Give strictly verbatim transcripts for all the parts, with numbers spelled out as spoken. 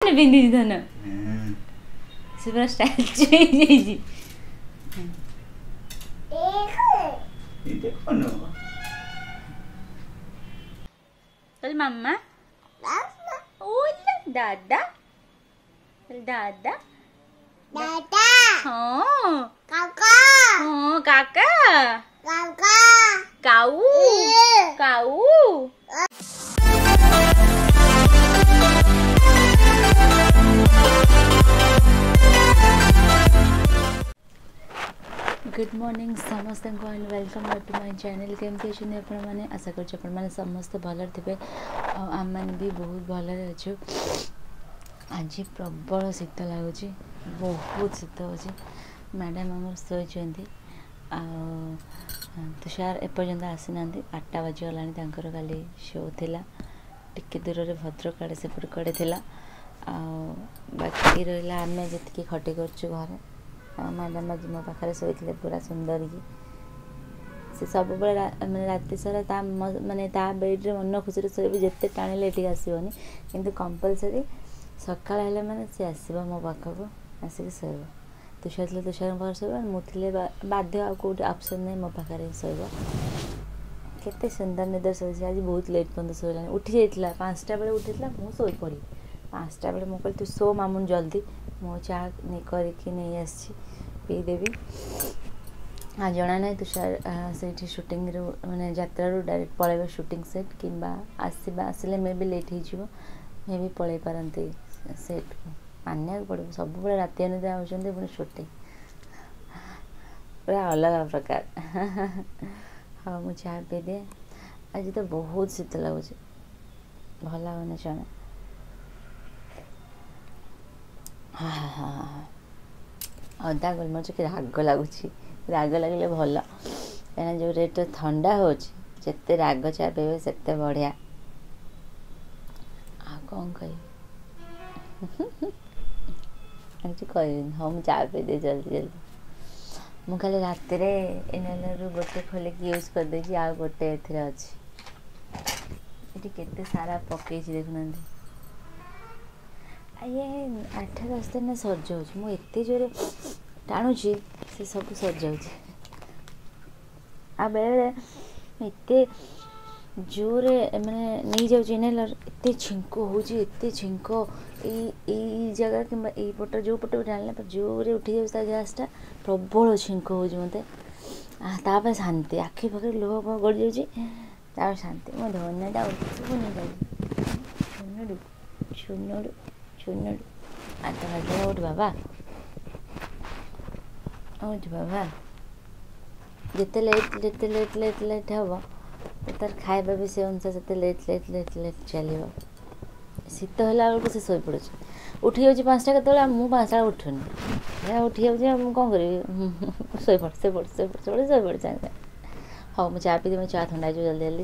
कौन पिंधि धन से पूरा स्टाइल चेंज चल मम्मा दादा दादा दादा हाँ काका हाँ काका काका काऊ काऊ गुड मॉर्निंग समस्त and welcome back to my channel केमती अच्छे आपण मैंने आशा कर समस्त भल थे आम मैंने भी बहुत भल अच्छु आज प्रबल शीत लगुच बहुत शीत अच्छे मैडम आम शोचती तुषार एपर्यंत आसी ना आठटा बाजीगला काली शो थिला टिके दूर में भद्रक आड़े सेपट कड़े थिला बाकी रहा आम जी खटी कर घर मैडम आज मो पाखे शोते पूरा सुंदर की से सब मैंने राति सारा माने बेड्रे मन खुशी शोबी जिते टाणिले ये आसबनी किंतु कंपलसरी सकाल हेल्ले मैंने सी आसब मो पाखक आसिक शोब तुषार थे तुषार पाखे शोब मुझे बाध्य आ कौटे ऑप्शन नहीं मो पाखे शोब केते सुंदर निद शो आज बहुत लेट पर्यटन शोला उठी जाता पाँचटा बेले उठी मुझे शोई पड़ी पाँचटा बेले मुझे तू शो मामुन जल्दी मो चा करके नहीं आसी पीदेवी हाँ जना ना तुषार से शूटिंग मैंने यात्रा डायरेक्ट पलैब शूटिंग सेट कि आसवा आसिले मे भी लेट हो मे भी पलि पारती सेट को मानिया पड़ो सब राति अनिद्रा होती पुणी शूटिंग पूरा अलग प्रकार हाँ मुझे चाह पी दिए आज तो बहुत शीत लगुच भल लगुनि चना हाँ हाँ हाँ हाँ अदा गोलमरिच कि राग लगुच राग लगे भल कहीं जो रेट ठंडा होते राग चा पीबे से बढ़िया आ कौन कह कह हाँ मुझे चा पी दे जल्दी जल्दी मुझे खाली रात इनहेलर गोटे खोलिकी यूज कर दे आ गोटे अच्छी ये सारा पकई देखुना ये आठ दस दिन सर जाऊँ मुझे जोरे टाणुची से सब सर जाऊँ आ बेले एत जोरे मैंने नहीं जाऊँ इनहेलर एत छिंक होते छिंक ये जगह कि पट जो पट टाणिला जोरे उठी जाऊँ गैसटा प्रबल छिंक हो मत शांति आखि पाखे लुह गड़ी जाऊँ शांति मो धनियाटा उठुनी छुनुडू छुनुडू छुनुडू आठ बाजे उठ बाबा उठ बाबा जिते लेट जिते लेट लेट लेट हम तार खाଇବା भी से अनुसार से लेट लेट लेट लेट चलो शीत है बेलू से शोई पड़े उठी जाऊँ पाँचटा के मुझे पाँचटा उठुनी उठी जाऊँ कौन करी शोई पड़ से पड़ से पड़ से पड़ शोई पड़ सागे हाँ मुझे चा पी मुझे चा थंडा जल्दी जल्दी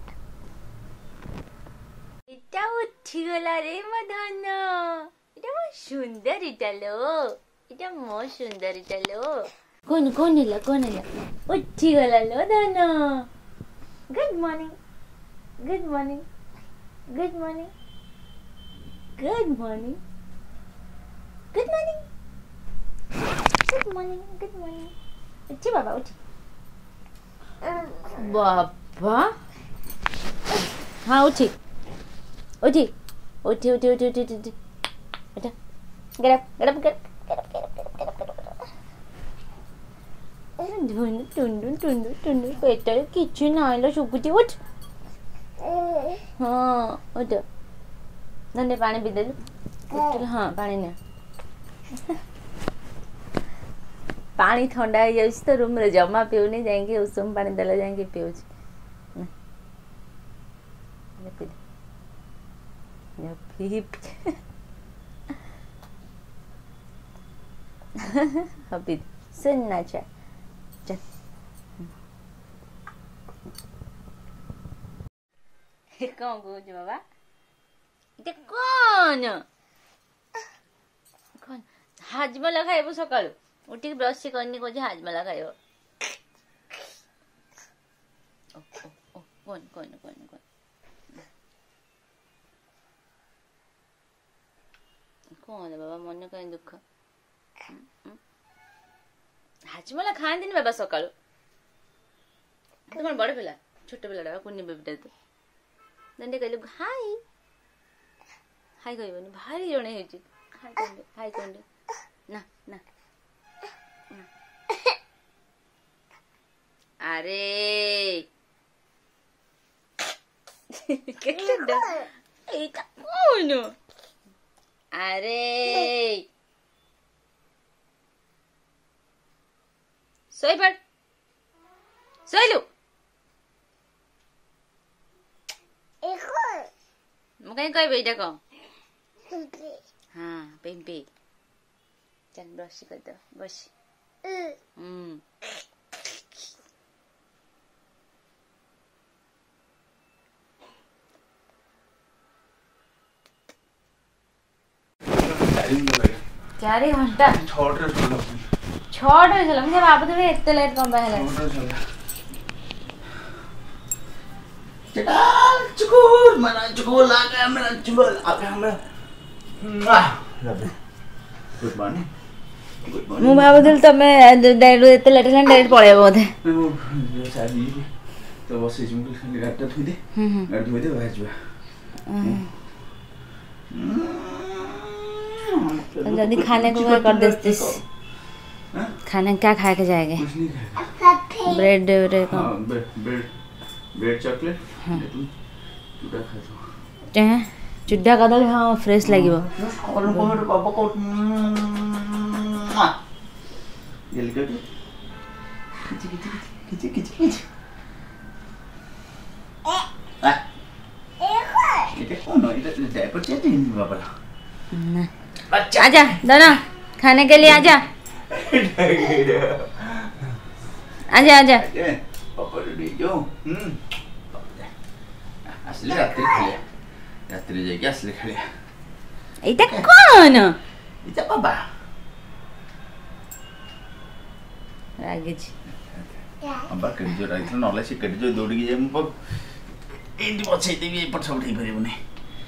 इटा उठीगला रे मो धन इटा मो सुंदर इटा लो इटा मो सुंदर इटा लो कौन कौन हिला कौन हिला उठीगला लो धन good morning good morning good morning good morning good morning good morning good morning उठी बाबा उठी बाबा हाँ उठी उठी उठी उठी उठी उठी उठी उठा get up get up get up धुन टुंडु टुंडु टुंडु पेटर किछु नाइलो सुकुती उठ हाँ उठ नंदे पानी पी देलु हाँ पानी ने पानी ठंडा हो जाए तो रूम रे जमा पीऊनी जाएंगे उषुम पानी देला जाएंगे पीऊँ पी सुनना चाह चल कौन कौन बाबा ये कौन कौन हाजमला खाइबू सकाळू उठी ब्रश करनी कौन हाजमला खाइब कौन कौन कौन कौन कौन है बाबा मन कहीं दुख हाजमला खाती बाबा सकालू तो कौन बड़ पिला छोट पिला कुनी बेबीटा तू दंडे कहलु हाय हाय कहबनी भारी जणे हेची हाय कहंडे हाय कहंडे ना ना अरे केटा एटा कोन अरे सोई पड़ सोइलु मु कहीं कहबे एटा को हाँ पिंपी चल ब्रश कर दो बस हम्म चार घंटा छटे छटे चला मुझे बाबू तो एते लेट कम पहले चटा चुकुल मना चुकुल आ गया मेरा चुकुल आ गया मेरा गुड मॉर्निंग गुड मॉर्निंग मु बाबू दिल तमे डायरेक्ट एते लेट हेलन डायरेक्ट पळे बोधे शादी तो बस इस मुकुल खाली गाटा थुई दे गाटा थुई दे भाजबा जल्दी खाने को क्या कर देती खाने क्या खा के जाएंगे bread bread bread bread chocolate चूड़ा खा दो हैं चूड़ा का दल हां फ्रेश लागिवो और कोमर बाबा को ये लगे किची किची किची किची किची आ ये कौन है इधर डायपर चेंज नहीं बाबा ना अच्छा आजा दाना खाने के लिए आजा आजा आजा पापा रेडी जो हम्म असली रात्रि खालिया रात्रि जाके असली खालिया एटा कोन एटा बाबा आगे जी अब्बा कर जो राइट नॉले से कर जो दौड़ गई हम पर एंडी पछे देबी एपट सब ठीक भरिबो नै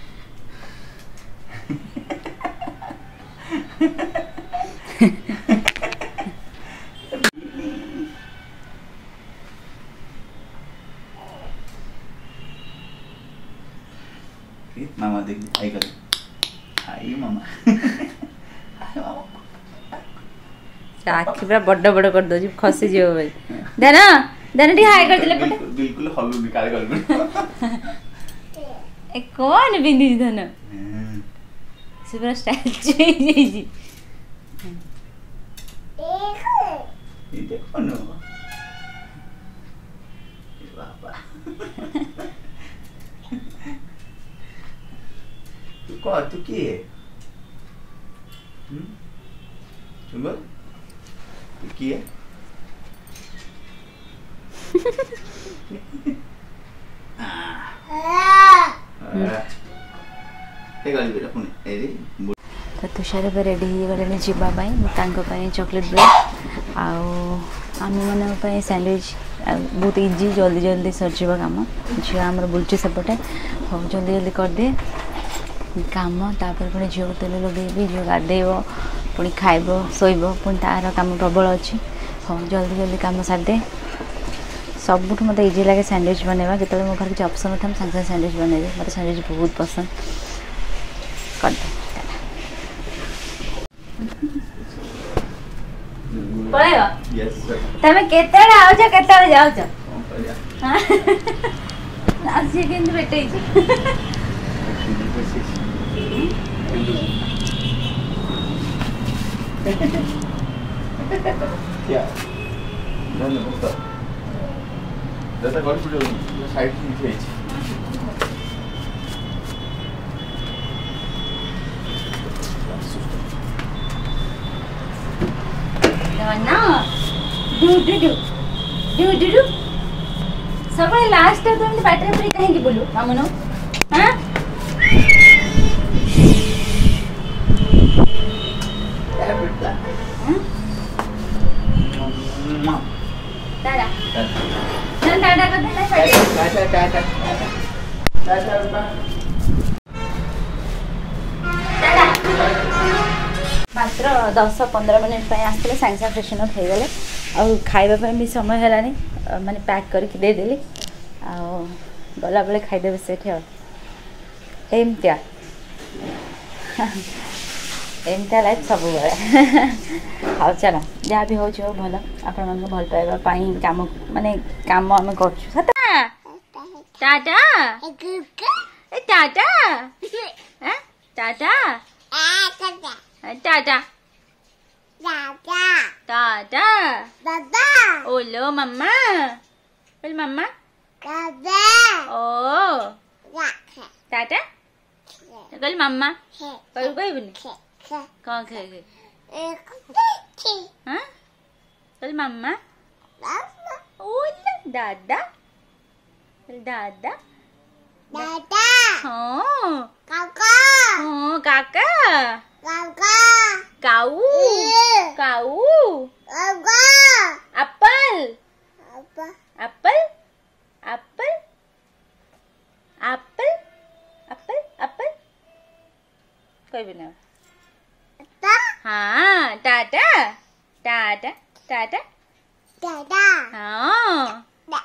मामा देख हाय कर हाय मामा हाय मामा आखि पूरा बड़ बड़ कर दो जी खसी जियो भाई देना देना टी हाय कर दिले पटे बिल्कुल हलू निकाल कर ए कौन बिंदी धन सुपर स्टाइल चेंज जी ये देखो ना बाबा तू को तू की है हम चुंगल तू की है हे गाली बेटा पुणे ए रे तो तुषार पे रेडी हो गले जावाई चॉकलेट ब्रेड आम मैं सैंडविच बहुत इजी जल्दी जल्दी सरजीव कम झील आम बुलूँ सेपटे हाँ जल्दी जल्दी करदे कम तापर पुणी झील को तेल लगे झील गाधेब पुणी खाइब शोब पुणी तार कम प्रबल अच्छी हाँ जल्दी जल्दी कम सारदे सबुठ मत इजी लगे सैंडविच बनवा जो मो पास किसी ऑप्शन था सागे सागे सैंडविच बनइबे मतलब सैंडविच बहुत पसंद करदे पळेबा यस तमे केतेडा आउछ केतेडा जाउछ हां आसी केंद बेटै छी क्या ना ना बता दादा कॉल पुट साइड में छै ना डू डू डू डू डू डू सब लास्ट तो हम बैटरी फ्री कहीं की बोलू मामनो हां ए बेटा हां दादा चल दादा को दे टाटा टाटा टाटा टाटा मात्र दस पंद्रह मिनिट आसते सागे सागे फ्रेशन अप हो गले आ खाइबा भी समय है माने पैक करके देदेली आ गला बेले खाईदेवे से एमतिया एमतिया लाइफ सब हाँ चलो जहाँ भी हो भल आपण मन भल पाइबा काम माने काम आम कर टाटा टाटा टाटा टाटा टाटा ओलो मम्मा बोल मम्मा ओ टाटा कल मम्मा कल कहबनी कौन कहे हाँ कल मम्मा ओलो दादा दादा दादा हाँ काका हाँ काका काका काऊ काऊ apple apple apple apple apple apple कोई भी ना हाँ टाटा टाटा टाटा टाटा हाँ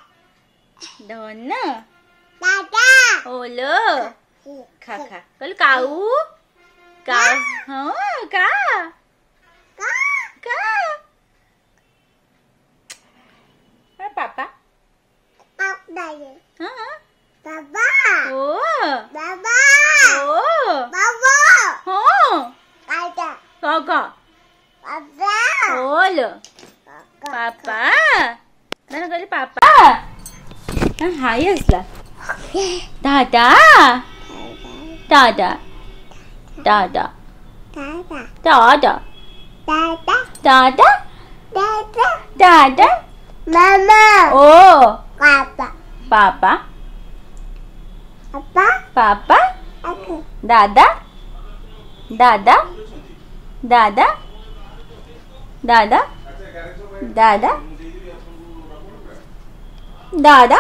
दोनों टाटा ओलो खा खा कल काऊ काऊ हाँ का का पापा हाँ बाबा ओ बाबा ओ बाबा हाँ काका काका पापा ओलो पापा मैंने कहली पापा हाय असला टाटा टाटा टाटा टाटा टाटा टाटा टाटा मामा ओ पापा पापा पापा पापा दादा दादा दादा दादा दादा दादा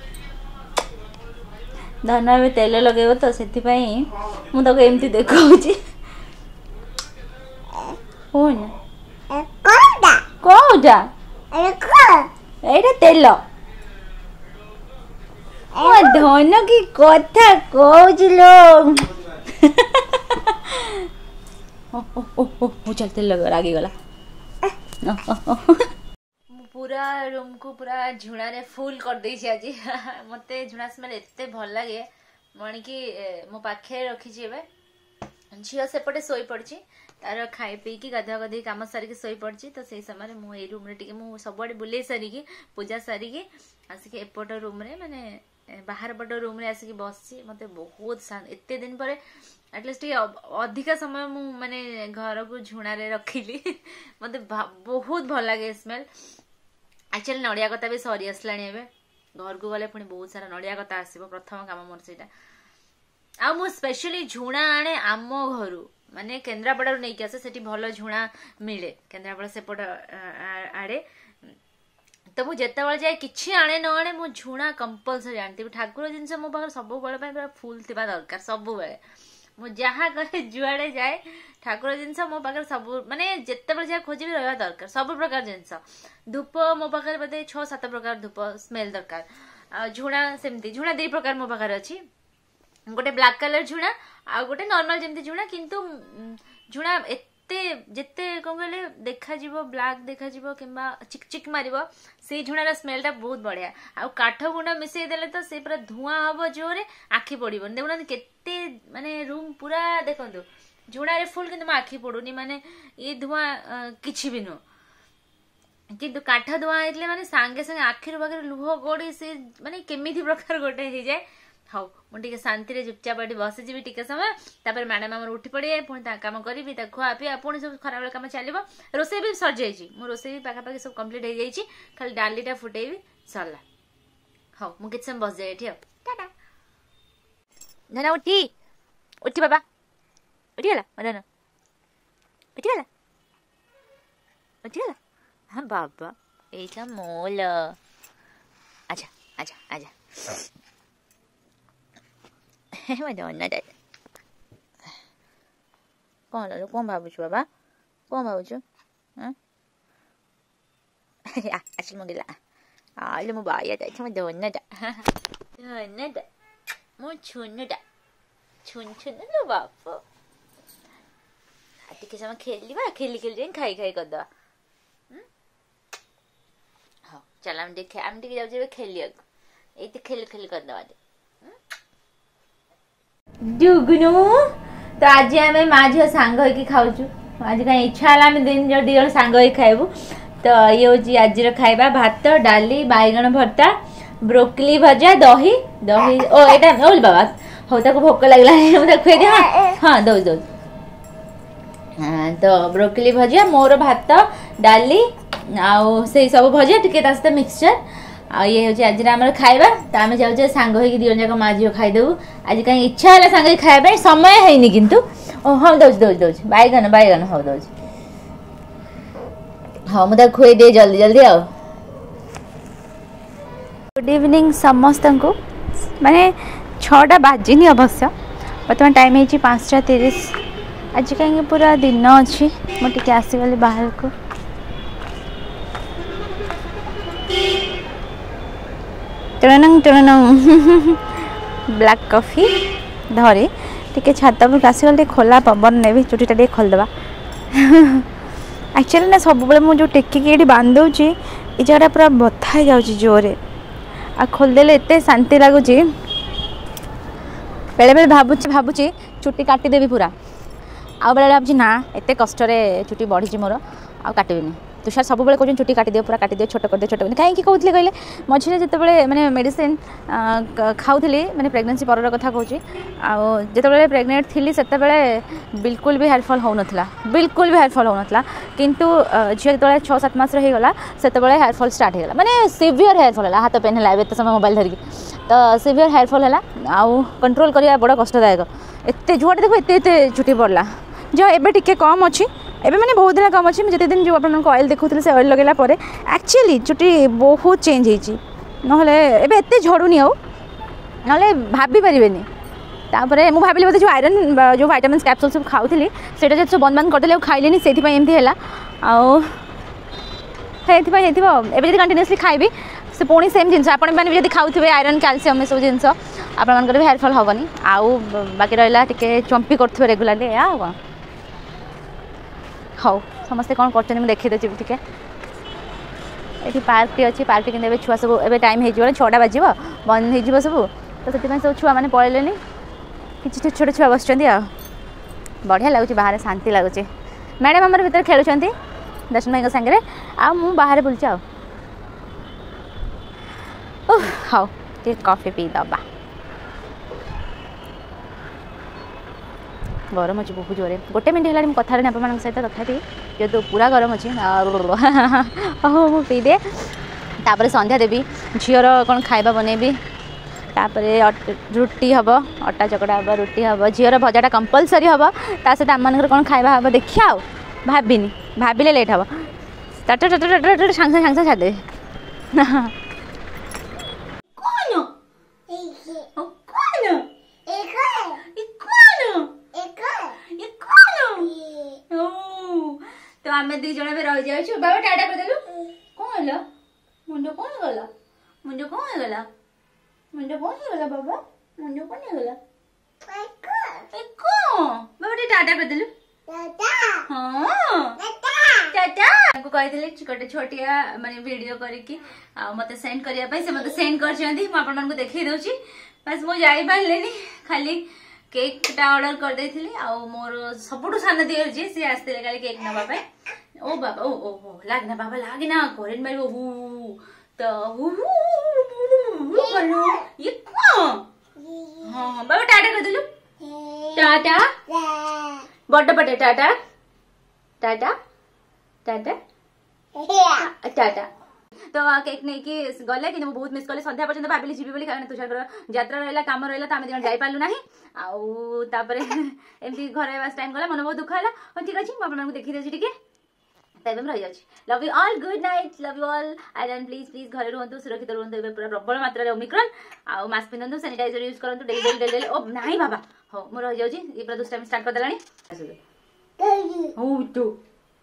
धन में तेल लगे तो से मुझे एमती देखा कौटा एटा तेल धन की कथा कहलो चल तेल लगे रागी गला पूरा रूम को पूरा झुणा रे फुल कर दे आज मत झुणा स्मेल एते भल लगे मणि की मो पाखे रखी झील सेपटे शोई पड़ी तार खाई पीकी गाधुआ गाधि कम सारिकी शोई पड़ी तो से समय मुझे रूम रे टे सबुआड़े बुले सारिकी पूजा सारिकी आसिक एपट रूम रे माने बाहर पट रूम रे आसिक बस मत बहुत एते दिन पर एटलिस्ट अधिका समय मु माने घर को झुणा रे रखिली मत बहुत भल लगे स्मेल एक्चुअली नड़िया कथा भी सरी आसला घर को गले पुणी बहुत सारा नड़िया कथा आसो प्रथम कम मोर से आ मु स्पेशली झुणा आने आम घर माने केन्द्रापड़ा नहीं आसे सेठी भल झुणा मिले केन्द्रापड़ा सेपट आड़े तो मुझे जिते जाए कि आने न आने मु झुणा कंपलसरी आनी ठाकुर जिनस मो पाखे सब पूरा फुल थी दरकार सब बेले मु जहाँ करे जुआड़े जाए ठाकुर जिनस मो पाखे सब माने जिते जाए खोजी रहा दरकार सब प्रकार जिनस धूप मो पाखे बोधे छह सात प्रकार धूप स्मेल दरकार झुणा सेमती झुणा दी प्रकार मो पाखे अच्छी गोटे ब्लैक कलर झुणा आ गोटे नॉर्मल जमती झुणा किंतु झुणा एते जिते कौन कहले देखा जीवो ब्लैक देखा जीवो किंबा चिक चिक मारिबो से झुणार स्मेल टा बहुत बढ़िया आ काठ गुंड मिसई देले तो से पूरा धुआं हबो जोरे आखी पड़िबो देखुना केते माने रूम पूरा देखंतु झुणारे फुल किंतु आखी पड़ुनी माने ये धुआं किछि भी नो किंतु काठ धुआं हेतले माने सांगे संगे आखिर बाखिर लुह गोड़ी से माने केमिथि प्रकार गोटे हे जाय हाँ मुझे शांति चुपचाप ये बसीजी टे समय तापर मैडम आम उठी पड़े पुणी कम करी खुआ पी पुणी सब खराब कम चलो रोसे भी सर जाइए मो रोसे भी पाखापाखि सब कम्प्लीट हो जाइए खाली डालीटा फुटेबी सरला हाँ मुझे समय बस जाए ये टाटा धना उठी उठी बाबा उठीगला धन उठीगला उठीगला हाँ बाबा ये मोल आजा आजा आजा Madonna, Dad. कौन लो कौन भावुच बाबा कौन भावुଛୁ आसिक मगिला आले मो बाया जाइछ म धन्यटा धन्यटा मो छुनटा छुन छुन लो बाप टिके समय खेलिबा खेली खेली जाइन खाई खाई कर दवा हाँ चल हम देखे हम टिके जाउ जेबे खेलिया एते खेली खेली कर दवा दे जुगनु तो आज आम माँ झील सांग होइकी खाऊचु आज कहीं इच्छा है आम दिन जो दी जन सांग होई खाइबू तो ये हूँ आज खाइबा भात डाली बैगण भर्ता ब्रोकली भजा दही दही ओ एटा ओल बाबा हो ताको भोक लागला मुझे खुए दे हाँ हाँ दो दो हाँ तो ब्रोकली भजा मोर भात डाली आउ से सब भजा टिके ता सहित मिक्सचर आ ये हूँ आज आम खाइबा तो आम जाऊे सांग होइकी दी जन जाक माँ झील खाइदेबू आज कहीं इच्छा है सांग खाइबा समय है किंतु ओ हाँ दौच दौच दौच बैगन बैगन हाँ दौच हाँ मुझे खुए दे जल्दी जल्दी आओ गुड इवनिंग समस्त को माने छटा बाजिनी अवश्य बर्तमान टाइम है पाँचटा तीस आज कहीं पूरा दिन अच्छी मुझे आसीगली बाहर को टणनंग टणनंग ब्लैक कॉफी धरी टिके छात पर आसीगल खोला पवन ने भी चुटीटा टे खोलदेवा एक्चुअली ना सब मुझे टेकिकी ये बांधुची ये जगह पूरा बथा हो जाऊँगी जोरे आ खोलदेले एत शांति लगुच बेले बेले भावुची भावुची चुटी काटिदेवी पूरा आउ बेले भावुची ना एत कष्ट चुटी बढ़ी मोर आ काटबी तुषार सब बेले कहते चुटी काटिदियो पूरा काटिदियो छोट कर दियो छोट कर कहीं कहते कहले मझे जिते मैंने मेडिसिन खाऊली मैंने प्रेगनेंसी पर कथा कहूँ आते प्रेगनेंट थी से बिल्कुल भी हेयरफॉल हो नाला बिल्कुल भी हेयरफॉल हो नाला किंतु झील जो छः सात मस होगा से हेयरफॉल स्टार्ट होगा माने सीवियर हेयरफॉल है हाथ पेन है एत समय मोबाइल धरिकी तो सीवियर हेयरफॉल है आउ कंट्रोल करवा बड़ा कष्टदायक एत जुआटे देखो एत एत चुटी पड़ला जो एबे टिके कम अच्छी एबे मैंने बहुत दिन कम अच्छी जिते दिन जो आप ऑयल देखुले से ऑयल लगेला परे एक्चुअली चुटी बहुत चेंज होती नहले एबे एते झड़ुनी आउ नहले भाभी पारिबेनी तापरे मु भाबिली बोधे जो आयरन जो विटामिन्स कैप्सूल सब खाऊली सेटा जो बंद बंद करदेले खाइलेनी से एमती है आउ एबे जब कंटिन्यूअसली खाइबी से पुणी सेम जिन आप जब खाऊे आयरन कैल्शियम सब जिन आप हेयरफॉल हेनी आउ बाकी रहा टे चंपी करेंगे रेगुलाली या कौन हाँ समस्ते कौन कर देखी देती टे ये पार्क टी अच्छी पार्क कि छुआ सब ए टाइम हो छटा बाज बंद हो सब तो से सब छुआ मैंने पलैले कि छोट छुआ बस बढ़िया लगुच बाहर शांति लगुच मैडम आम भर खेलुं दर्शन भाई सागर आ मु बाहर बुलूँ आ हाँ टे कॉफी पी दबा गरम अच्छी बहुत जोरे गोटे मिनट है कथा आप सहित तथापि जेहतु पूरा गरम अच्छी हाँ मु पी दे तापर संध्या देवी झीर कौन खाइबा बनैबी तापर रुटी हम अटा चकड़ा हम रुटी हम झीर भजाटा कंपलसरी हम ता सहित आम कौन खाइबा हम देखिया आ भाविनी भाविले लेट हम टाट टाट टाट सांगे सांगे छाड़े तो आम दी जन रही जाऊ बाबा टाटा कर देलु कौन है मुंड कौन गला मुंड कौन है गला मुंड कौन है गला बाबा मुंड कौन है गला एको बाबा टे टाटा कर देलु टाटा हां टाटा को कहथिले गोटे छोटिया माने वीडियो करिकी आ मते सेंड करिया पई से मते सेंड कर छंदी म आपन मन को देखै दउची बस मो जाई पालेनी खाली केकटा ऑर्डर कर देथिली आ मोर सबुठु सान दियर जे से आस्ते खाली केक नबा पे ओ बाबा ओ ओ लागना बाबा लागना कोरेन मारिबो हु तो हु करो ये को हां बाबा टाटा कर देलु टाटा बड्ड बड्ड टाटा टाटा टाटा टाटा तो केक नहीं कि गले कि बहुत मिस कले संध्या पर्यंत भाविली जीवी बोली कारण तुषार यात्रा रहा काम रहा तो आम दिन जाई पालु नाही आउे एमती घर आवास टाइम गला मन बहुत दुख है हाँ ठीक अच्छे मुझे देखी देती टे तब रही जाऊँ love you all good night love you all आयरन प्लीज प्लीज घर रुहतु सुरक्षित रुहतु पूरा प्रबल मात्रा ओमिक्रॉन आउ मास्क पिंधु सैनिटाइजर यूज करूँ डेली डेली डेली ओ नहीं बाबा हाँ मुझे रही जाऊँ ये पूरा दुष्टामी स्टार्ट करदेला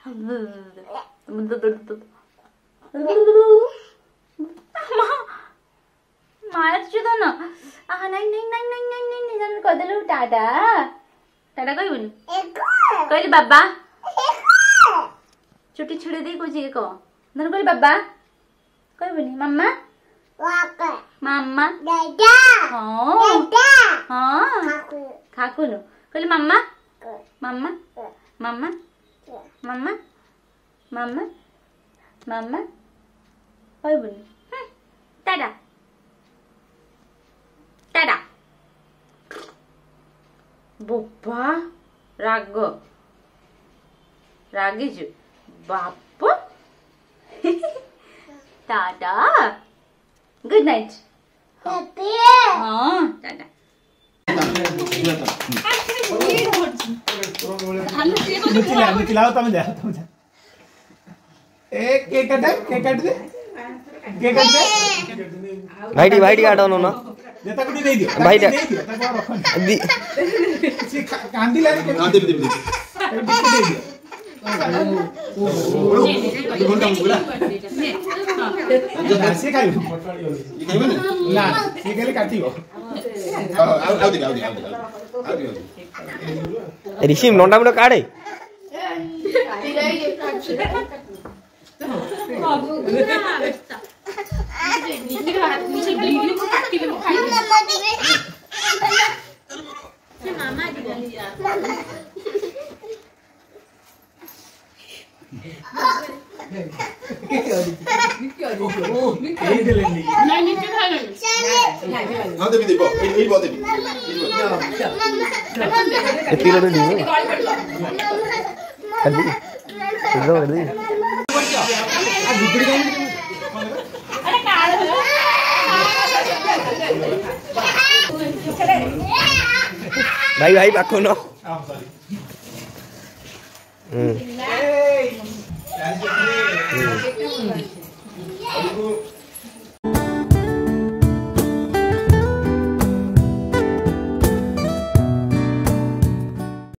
मार्छु त न आहा नाइ नाइ नाइ नाइ नाइ नाइ नाइ जान कदेलु टाटा टाटा कहबुनि कहली बाबा छुट्टी छुड़ी दे कुछ को नन कहली बाबा कहबुनि मम्मा मम्मा दादा हां दादा हां खाकुनु कहली मम्मा मम्मा मम्मा मम्मा मम्मा मम्मा कहबुनि टाटा टाटा बोपा राग रागी जो बाप टाटा गुड नाइट हाँ टाटा निकलाओ तुम जा तुम जा एक केक काट केक काट दे केक काट दे भाई डी भाई डी काटो ना देता को दे दियो भाई दे दियो ताको रखो दी से कांदी लागे के हां दे दे दे दे दियो ओ घंटा मुला ना से खाइयो ना से खाली काटियो आओ आओ दे आओ दे आओ दे ऋषि नोंडा मुंडा काढे भाई भाई पाखो न हम्म